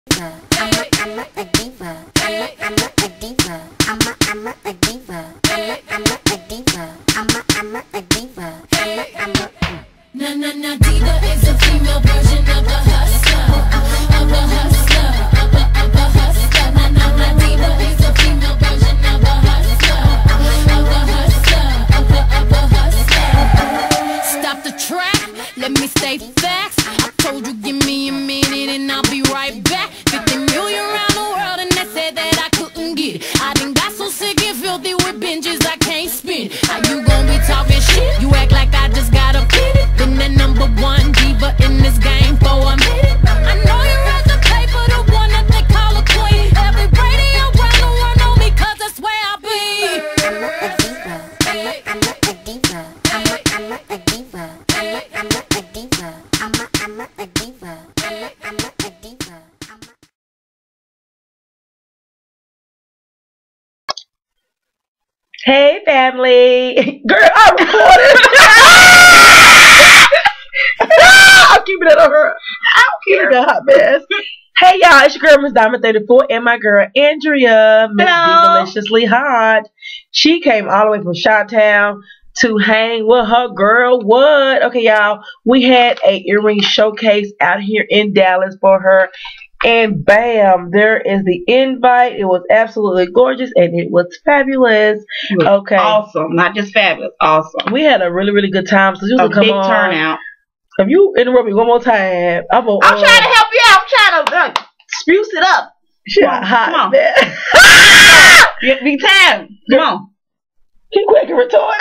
Diva is a female version of a hustler, of a hustler, of a hustler. Diva is a female version of a hustler, of a hustler, of a hustler. Stop the track, let me state facts. I told you give me a minute and I'll be right back. 50 million around the world and they said that I couldn't get it. I done got so sick and filthy with binges I can't spin. How you gon' be talking shit? You act like I just got a pity. Been the #1 diva in this game for a minute. I know you read the paper, the one that they call a queen. Every radio around the world know me 'cause that's where I be. I'm not a diva. I'm not a diva. I'm not a diva. I'm not a diva. I'm not a diva. I'm not a diva. Hey family, girl, I recorded. I'm keeping it on her. I don't care. Keeping it a hot mess. Hey y'all, it's your girl Miss Diamond 34 and my girl Andrea, Miss Deliciously Hot. She came all the way from Chi-Town to hang with her girl. What? Okay, y'all, we had a earring showcase out here in Dallas for her. And bam, there is the invite. It was absolutely gorgeous and it was fabulous. It was okay. Awesome. Not just fabulous, awesome. We had a really, really good time. So you a big turnout. If you interrupt me one more time, I'm trying to help you out. I'm trying to spruce it up. Come on. Be time. Come on. Keep quick and retort.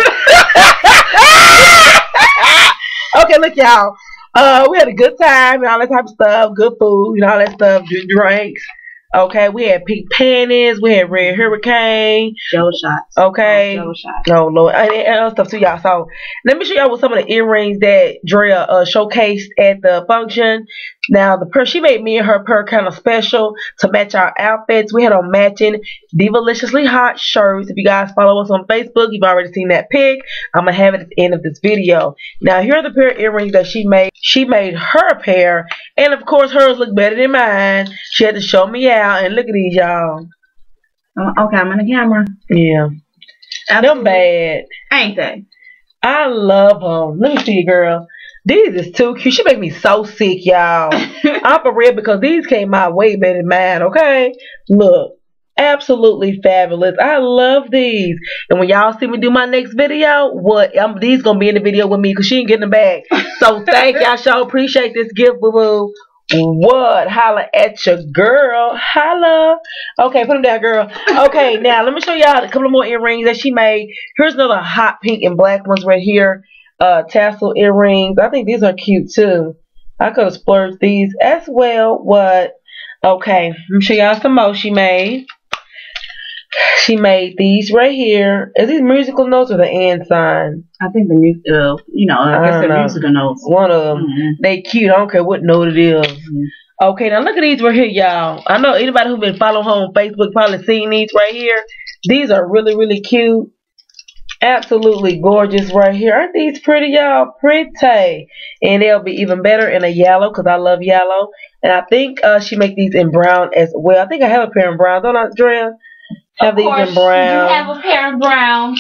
Okay, look, y'all. We had a good time and all that type of stuff, good food and all that stuff, drinks. Okay, we had pink panties, we had red hurricane, Jello shots. Okay, Jello shots. No, Lord, and other stuff too, y'all. So let me show y'all what some of the earrings that Drea showcased at the function. Now she made me and her pair kind of special to match our outfits. We had on matching Devaliciously Hot shirts. If you guys follow us on Facebook, you've already seen that pic. I'm gonna have it at the end of this video. Now here are the pair of earrings that she made. She made her pair, and of course hers look better than mine. She had to show me out, and look at these, y'all. Okay, I'm on the camera. Yeah, them bad, ain't they? I love them. Let me see, girl. These is too cute. She make me so sick, y'all. I'm for real because these came out way better than mine, okay? Look, absolutely fabulous. I love these. And when y'all see me do my next video, these gonna be in the video with me because she ain't getting them back. So thank y'all. Y'all appreciate this gift, boo-boo. What? Holla at your girl. Holla. Okay, put them down, girl. Okay, now let me show y'all a couple of more earrings that she made. Here's another hot pink and black ones right here. Tassel earrings. I think these are cute too. I could have splurged these as well. What? Okay, let me show y'all some more she made. She made these right here. Is these musical notes or the and sign? I think the music, I guess the musical notes. One of them. They cute. I don't care what note it is. Okay, now look at these right here, y'all. I know anybody who's been following her on Facebook probably seen these right here. These are really, really cute. Absolutely gorgeous right here. Aren't these pretty, y'all? Pretty. And they'll be even better in a yellow because I love yellow. And I think she make these in brown as well. I think I have a pair in brown. Don't I, Drea? Have these in brown. You have a pair of brown.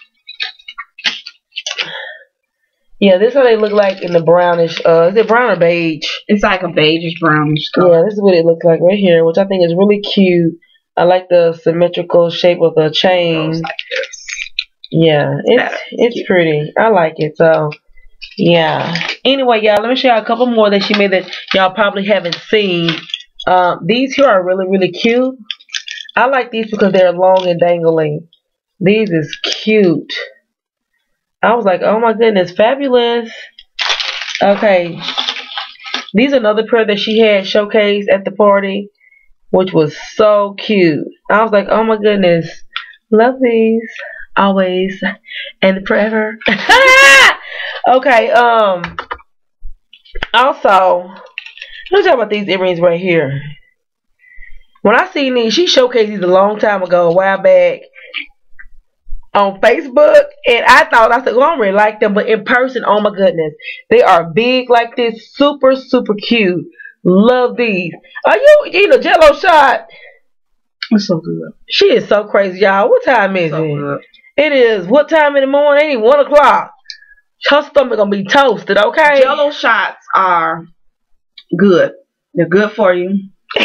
Yeah, this is how they look like in the brownish. Is it brown or beige? It's like a beigeish brownish color. Yeah, this is what it looks like right here, which I think is really cute. I like the symmetrical shape of the chain. Like this. Yeah, it's pretty. I like it. So, yeah. Anyway, y'all, let me show y'all a couple more that she made that y'all probably haven't seen. These here are really, really cute. I like these because they're long and dangling. These is cute. I was like, oh my goodness, fabulous. Okay. These are another pair that she had showcased at the party, which was so cute. I was like, oh my goodness. Love these. Always and forever. Okay, also, let's talk about these earrings right here. When I seen these, she showcased these a long time ago, a while back on Facebook, and I said, well, I don't really like them, but in person, oh my goodness, they are big like this, super, super cute. Love these. Are you eating a Jello shot? It's so good. She is so crazy, y'all. What time is So it? good. It is what time in the morning? It ain't 1 o'clock. Her stomach gonna be toasted, okay? Jello shots are good. They're good for you.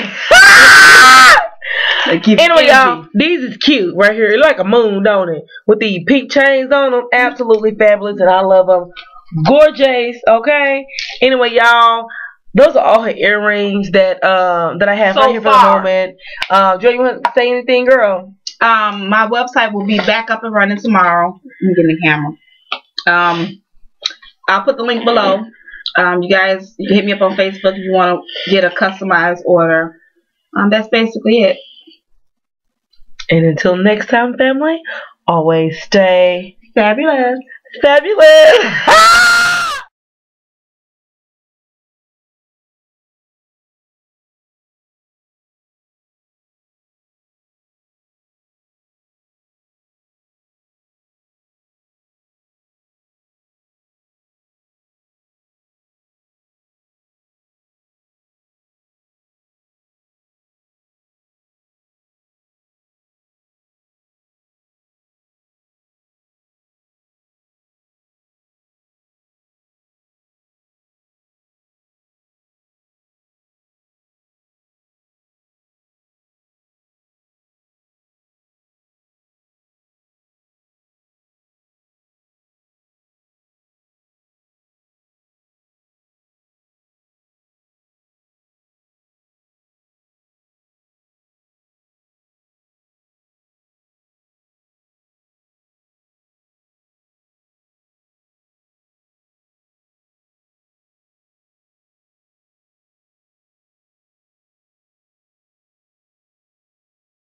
They give you Anyway, y'all, energy. these is cute right here. It's like a moon, don't it? With the pink chains on them. Absolutely fabulous, and I love them. Gorgeous, okay? Anyway, y'all, those are all her earrings that I have So right here for far. the moment. Joy, you want to say anything, girl? My website will be back up and running tomorrow. I'm getting the camera. I'll put the link below. You guys, you can hit me up on Facebook if you want to get a customized order. That's basically it. And until next time, family, always stay Fabulous. fabulous.